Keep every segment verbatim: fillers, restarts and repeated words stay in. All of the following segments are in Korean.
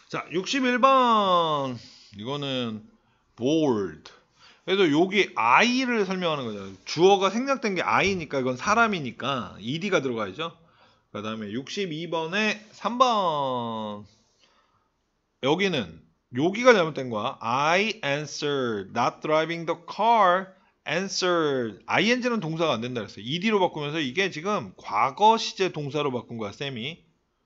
자, 육십일 번. 이거는 bored. 그래서 여기 I를 설명하는 거잖아요. 주어가 생략된 게 I니까 이건 사람이니까 ed가 들어가야죠. 그 다음에 육십이 번에 삼 번. 여기는 여기가 잘못된 거야. I answered not driving the car. answered. ing는 동사가 안 된다 그랬어요. ed로 바꾸면서 이게 지금 과거 시제 동사로 바꾼 거야, 쌤이.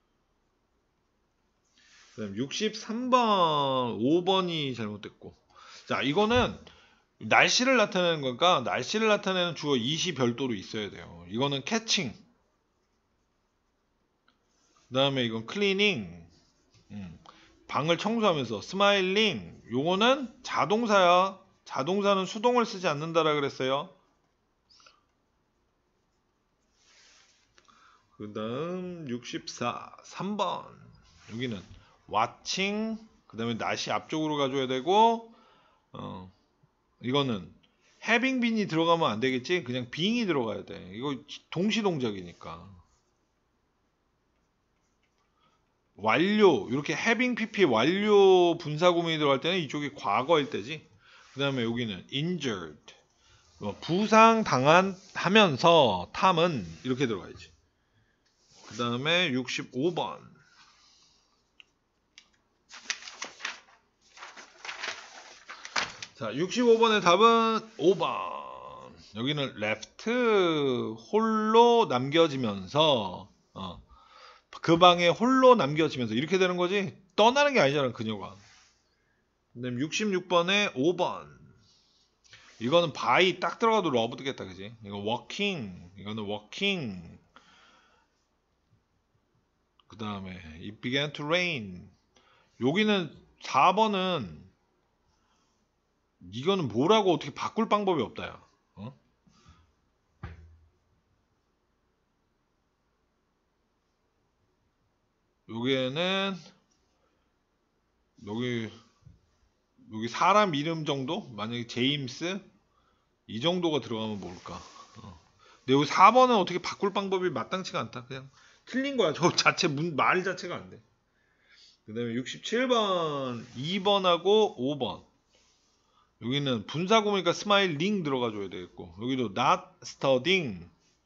그다음 육십삼 번, 오 번이 잘못됐고. 자, 이거는 날씨를 나타내는 거니까 날씨를 나타내는 주어 이시 별도로 있어야 돼요. 이거는 catching. 그다음에 이건 cleaning. 음, 방을 청소하면서 smiling. 요거는 자동사야. 자동사는 수동을 쓰지 않는다라 그랬어요. 그다음 육십사, 삼 번. 여기는 watching. 그다음에 날씨 앞쪽으로 가줘야 되고 어, 이거는 having been이 들어가면 안 되겠지? 그냥 being이 들어가야 돼. 이거 동시동작이니까. 완료, 이렇게 having pp 완료 분사구문이 들어갈 때는 이쪽이 과거일 때지. 그 다음에 여기는 injured. 부상 당한 하면서 탐은 이렇게 들어가야지. 그 다음에 육십오 번. 자, 육십오 번의 답은 오 번. 여기는 left, 홀로 남겨지면서 어, 그 방에 홀로 남겨지면서 이렇게 되는 거지. 떠나는 게 아니잖아, 그녀가. 그다음 육십육 번에 오 번. 이거는 by 딱 들어가도 러브 되겠다, 그지? 이거 walking. 이거는 walking. 그 다음에 it began to rain. 여기는 사 번은 이거는 뭐라고 어떻게 바꿀 방법이 없다, 야. 어? 여기에는 여기 여기 사람 이름 정도? 만약에 제임스 이 정도가 들어가면 뭘까? 어. 근데 여기 사 번은 어떻게 바꿀 방법이 마땅치가 않다. 그냥 틀린 거야. 저 자체 문, 말 자체가 안 돼. 그 다음에 육십칠 번 이 번하고 오 번. 여기는 분사구문이니까 스마일링 들어가줘야 되겠고, 여기도 not studying.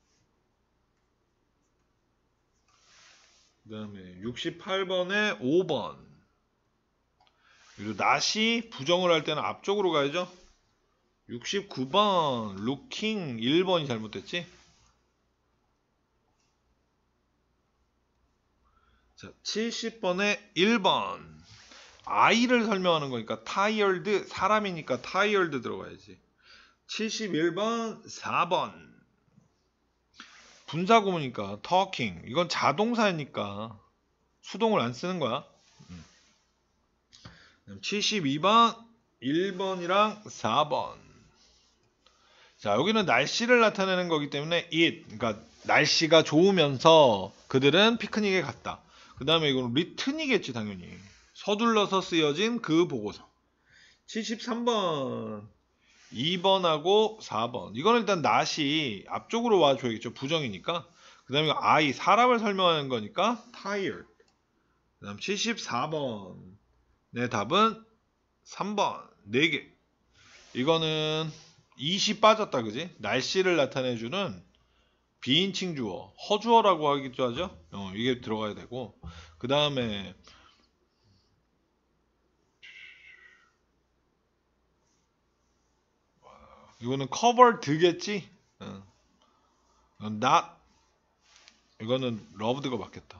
그 다음에 육십팔 번에 오 번. 여기도 not이 부정을 할 때는 앞쪽으로 가야죠. 육십구 번 looking 일 번이 잘못됐지. 자, 칠십 번에 일 번. I를 설명하는 거니까 tired, 사람이니까 tired 들어가야지. 칠십일 번 사 번. 분사구문이니까 talking. 이건 자동사니까 수동을 안 쓰는 거야. 음. 칠십이 번 일 번이랑 사 번. 자, 여기는 날씨를 나타내는 거기 때문에 it, 그러니까 날씨가 좋으면서 그들은 피크닉에 갔다. 그 다음에 이거는 written이겠지, 당연히. 서둘러서 쓰여진 그 보고서. 칠십삼 번 이 번하고 사 번. 이건 일단 not이 앞쪽으로 와줘야겠죠. 부정이니까. 그 다음에 I, 사람을 설명하는 거니까 tired. 그 다음 칠십사 번. 내 답은 삼 번. 네 개. 이거는 it이 빠졌다, 그지? 날씨를 나타내주는 비인칭 주어, 허주어라고 하기도 하죠. 어, 이게 들어가야 되고. 그 다음에 이거는 covered겠지? 어. not. 이거는 loved가 맞겠다.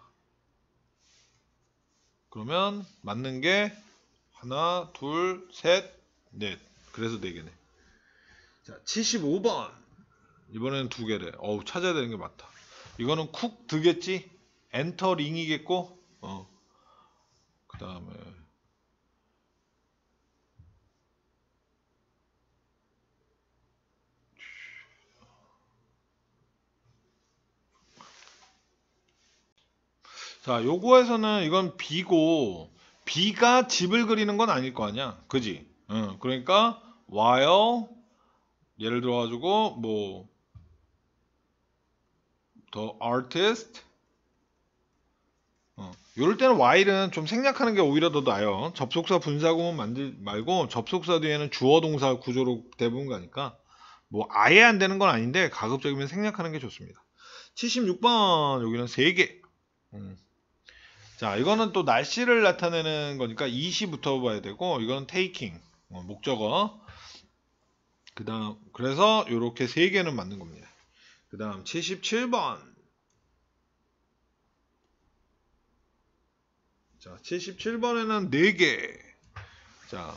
그러면 맞는 게 하나, 둘, 셋, 넷. 그래서 네 개네. 자, 칠십오 번. 이번에는 두 개래. 어우, 찾아야 되는 게 맞다. 이거는 쿡 드겠지? 엔터링이겠고. 어. 그 다음에 자, 요거에서는 이건 비고, 비가 집을 그리는 건 아닐 거 아니야. 그지? 응. 그러니까 while 예를 들어 가지고 뭐 the artist 어. 이럴 때는 while은 좀 생략하는 게 오히려 더 나아요. 접속사 분사구문 만들 말고 접속사 뒤에는 주어 동사 구조로 대부분 가니까 뭐 아예 안 되는 건 아닌데 가급적이면 생략하는 게 좋습니다. 칠십육 번 여기는 세 개. 음. 자, 이거는 또 날씨를 나타내는 거니까 이시부터 봐야 되고, 이거는 taking 어, 목적어. 그다음 그래서 이렇게 세 개는 맞는 겁니다. 그다음 칠십칠 번. 자, 칠십칠 번에는 네 개. 자,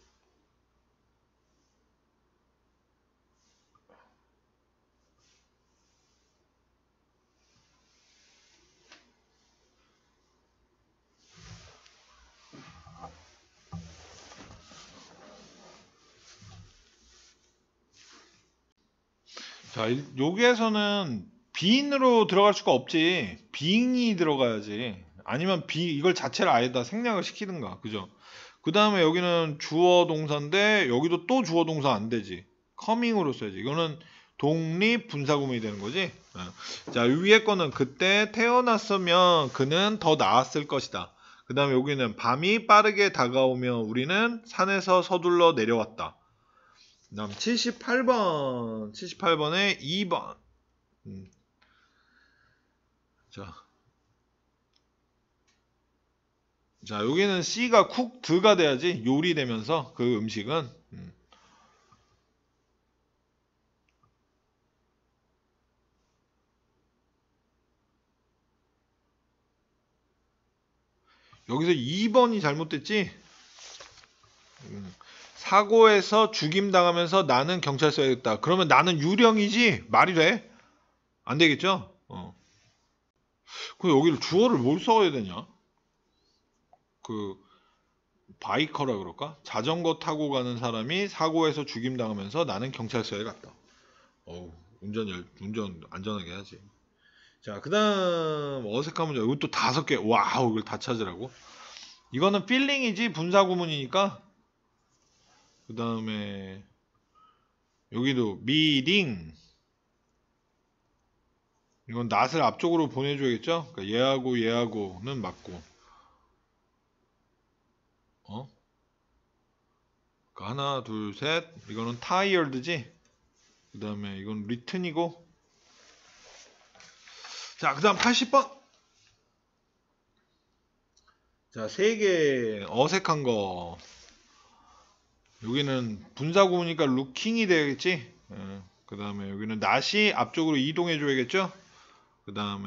자, 이- 여기에서는 being으로 들어갈 수가 없지. being이 들어가야지. 아니면 be 이걸 자체를 아예다 생략을 시키든가. 그죠? 그 다음에 여기는 주어 동사인데 여기도 또 주어 동사 안 되지. coming으로 써야지. 이거는 독립 분사구문이 되는 거지. 어. 자, 위에 거는 그때 태어났으면 그는 더 나았을 것이다. 그 다음에 여기는 밤이 빠르게 다가오며 우리는 산에서 서둘러 내려왔다. 그 다음 칠십팔 번. 칠십팔 번에 이 번. 음. 자, 자, 여기는 C가 쿡드가 돼야지. 요리되면서 그 음식은. 음. 여기서 이 번이 잘못됐지? 음. 사고에서 죽임당하면서 나는 경찰서에 있다. 그러면 나는 유령이지? 말이 돼? 안 되겠죠? 어. 그 여기를 주어를 뭘 써야 되냐? 그 바이커라 그럴까? 자전거 타고 가는 사람이 사고에서 죽임당하면서 나는 경찰서에 갔다. 어우, 운전 열, 운전 안전하게 해야지. 자, 그 다음 어색한 문제. 이것도 다섯 개. 와우, 이걸 다 찾으라고? 이거는 필링이지 분사 구문이니까. 그 다음에 여기도 미딩. 이건 낫을 앞쪽으로 보내줘야겠죠? 그러니까 얘하고 얘하고는 맞고. 어? 그러니까 하나, 둘, 셋. 이거는 tired지? 그 다음에 이건 written이고. 자, 그 다음 팔십 번. 자, 세 개 어색한 거. 여기는 분사 구문이니까 looking이 되겠지? 그 다음에 여기는 낫이 앞쪽으로 이동해 줘야겠죠? 그 다음에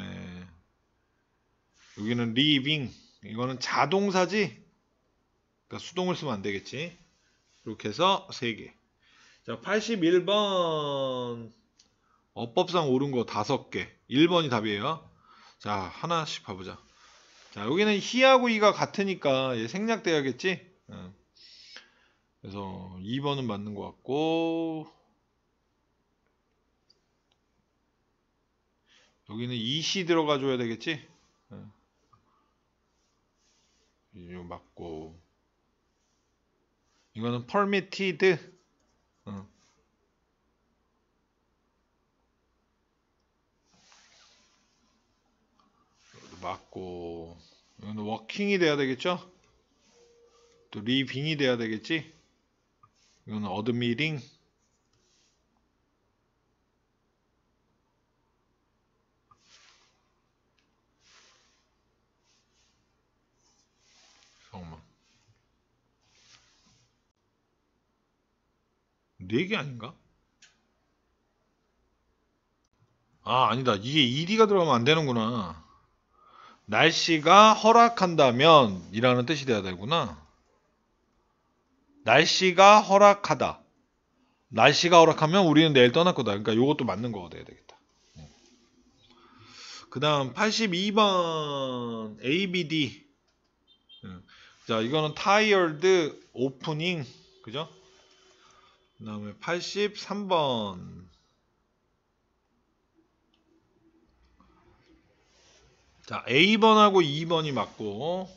여기는 leaving. 이거는 자동사지? 그러니까 수동을 쓰면 안 되겠지? 이렇게 해서 세 개. 자, 팔십일 번. 어법상 옳은 거 다섯 개. 일 번이 답이에요. 자, 하나씩 봐보자. 자, 여기는 he하고 이가 같으니까 얘 생략돼야겠지? 어. 그래서 이 번은 맞는 것 같고, 여기는 이씨 들어가 줘야 되겠지? 어. 이거 맞고, 이거는 permitted. 어. 맞고, 이거는 working이 돼야 되겠죠? 또 living이 돼야 되겠지? 이거는 admitting. 잠깐만. 네 개 아닌가? 아, 아니다. 이게 ed가 들어가면 안 되는구나. 날씨가 허락한다면 이라는 뜻이 돼야 되구나. 날씨가 허락하다. 날씨가 허락하면 우리는 내일 떠날 거다. 그러니까 이것도 맞는 거가 돼야 되겠다. 그 다음 팔십이 번 에이비디. 자, 이거는 tired opening. 그죠? 그 다음에 팔십삼 번. 자, A번하고 이 번이 맞고.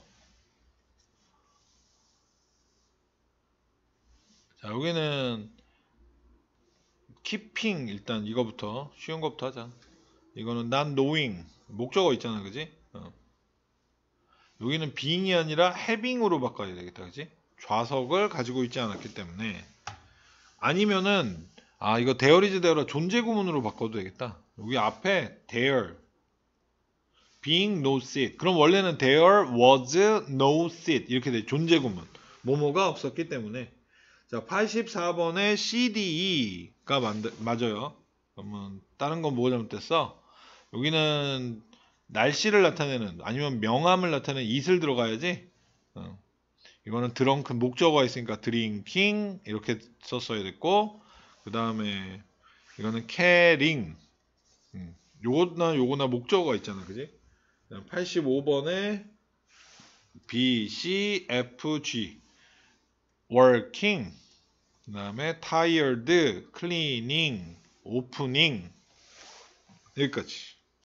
자, 여기는 keeping. 일단 이거부터 쉬운 거부터 하자. 이거는 not knowing. 목적어 있잖아. 그지? 어. 여기는 being이 아니라 having으로 바꿔야 되겠다, 그지? 좌석을 가지고 있지 않았기 때문에. 아니면은 아 이거 there is there라 존재 구문으로 바꿔도 되겠다. 여기 앞에 there being no seat. 그럼 원래는 there was no seat 이렇게 돼. 존재 구문. 뭐뭐가 없었기 때문에. 자, 팔십사 번에 씨 디 이가 만들, 맞아요. 그러면 다른 건 뭐가 잘못됐어? 여기는 날씨를 나타내는 아니면 명암을 나타내는 it을 들어가야지. 어. 이거는 드렁크 목적어가 있으니까 drinking 이렇게 썼어야 됐고, 그 다음에 이거는 caring. 음. 요거나 요거나 목적어가 있잖아, 그지? 팔십오 번에 B, C, F, G working, 그 다음에 tired, cleaning, opening 여기까지.